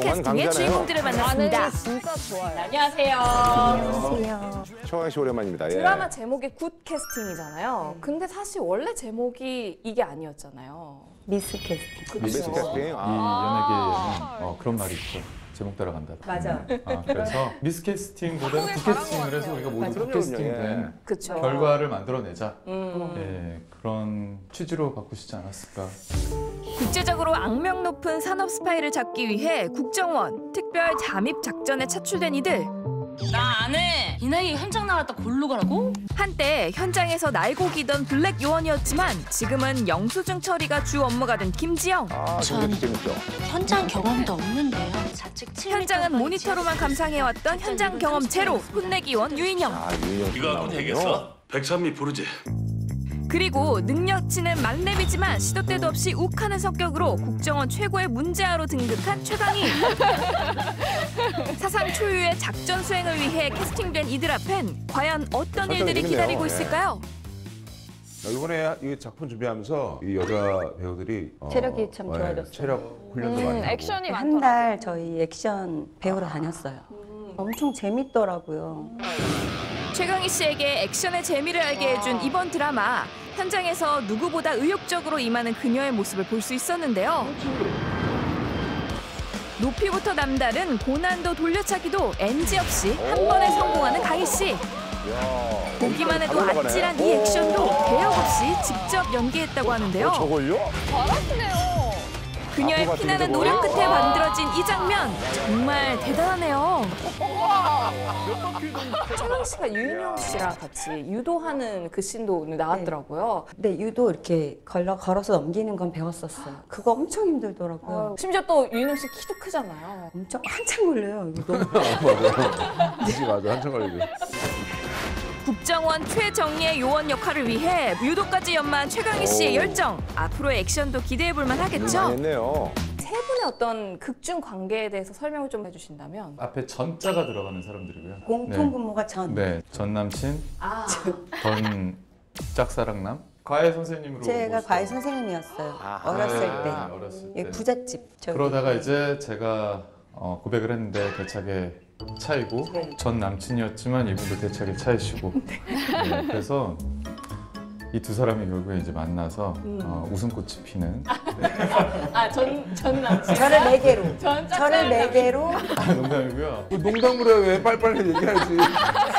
캐스팅의 주인공들을 만났습니다. 진짜 좋아요. 안녕하세요. 안녕하세요. 최강희 씨 오랜만입니다. 예. 드라마 제목이 굿 캐스팅이잖아요. 근데 사실 원래 제목이 이게 아니었잖아요. 미스 캐스팅. 미스 캐스팅. 이 연예계에는 그런 말이 있죠. 제목 따라간다. 맞아. 그래서 미스캐스팅보다는 굿캐스팅을 해서 우리가 모두 굿캐스팅된 그쵸. 결과를 만들어내자. 예, 그런 취지로 바꾸시지 않았을까. 국제적으로 악명 높은 산업 스파이를 잡기 위해 국정원 특별 잠입 작전에 차출된 이들. 나 안 해. 이 나이에 현장 나갔다 골로 가라고? 한때 현장에서 날고 기던 블랙 요원이었지만 지금은 영수증 처리가 주 업무가 된 김지영. 재밌죠, 재밌죠. 현장 경험도 없는데요. 좌측 7m. 현장은 모니터로만 감상해왔던 현장 경험 제로 혼내기원 유인영. 유인영 이거 갖고 되겠어? 백찬미 부르지. 그리고 능력치는 만렙이지만 시도 때도 없이 욱하는 성격으로 국정원 최고의 문제아로 등극한 최강희. 사상 초유의 작전 수행을 위해 캐스팅된 이들 앞엔 과연 어떤 일들이 기다리고 있을까요? 이번에 이 작품 준비하면서 이 여자 배우들이 체력이 참 좋아졌어요. 체력 훈련도 많이 하고. 액션이 한 달 저희 액션 배우러 다녔어요. 엄청 재밌더라고요. 최강희 씨에게 액션의 재미를 알게 해준 이번 드라마. 현장에서 누구보다 의욕적으로 임하는 그녀의 모습을 볼 수 있었는데요. 높이부터 남다른 고난도 돌려차기도 NG 없이 한 번에 성공하는 강희 씨. 보기만 해도 아찔한 이 액션도 배역 없이 직접 연기했다고 하는데요. 저걸요? 잘하시네요. 그녀의 피나는 노력 끝에 만들어진 이 장면 정말 대단하네요. 최강 씨가 유인영 씨랑 같이 유도하는 그 씬도 오늘 나왔더라고요. 근데 유도 이렇게 걸어서 넘기는 건 배웠었어요. 그거 엄청 힘들더라고요. 심지어 또 유인영 씨 키도 크잖아요. 엄청 한참 걸려요. 이거 너무. 맞아, 한참 걸리죠. 국정원 최정예의 요원 역할을 위해 유도까지 연마한 최강희 씨의 열정. 앞으로의 액션도 기대해볼만 하겠죠? 했네요. 세 분의 어떤 극중 관계에 대해서 설명을 좀 해주신다면. 앞에 전자가 들어가는 사람들이고요. 공통분모가 전. 네, 전 남친, 전 짝사랑남. 과외 선생님으로. 제가 오고 과외 있어요. 선생님이었어요. 아하. 어렸을 때. 어렸을 예, 때. 부잣집. 저기. 그러다가 이제 제가 고백을 했는데 대차게 차이고 전 남친이었지만 이분도 대차게 차이시고 네, 그래서 이 두 사람이 결국에 이제 만나서 웃음꽃이 피는 전 남친. 저를 네 개로. 전 저를 네 개로. 농담이고요. 농담으로 해, 왜 빨리빨리 얘기하지.